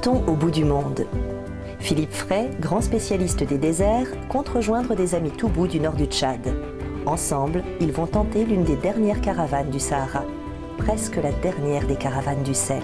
Partons au bout du monde. Philippe Frey, grand spécialiste des déserts, compte rejoindre des amis Toubou du nord du Tchad. Ensemble, ils vont tenter l'une des dernières caravanes du Sahara, presque la dernière des caravanes du sel.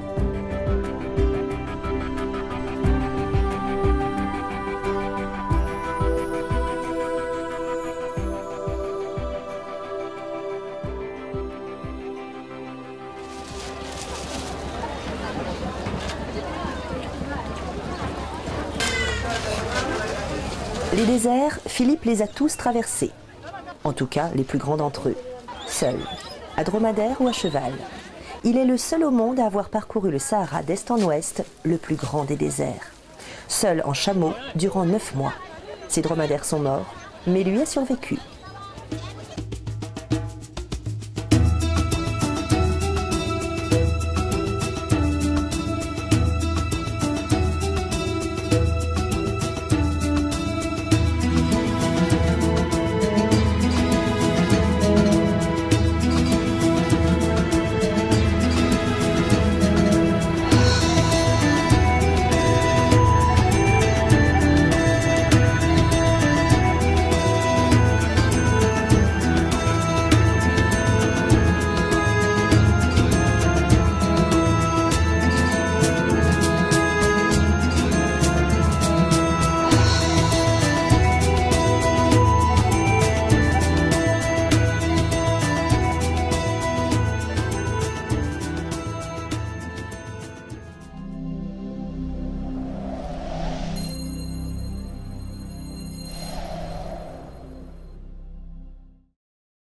Les déserts, Philippe les a tous traversés. En tout cas, les plus grands d'entre eux. Seul, à dromadaire ou à cheval. Il est le seul au monde à avoir parcouru le Sahara d'est en ouest, le plus grand des déserts. Seul en chameau durant 9 mois. Ses dromadaires sont morts, mais lui a survécu.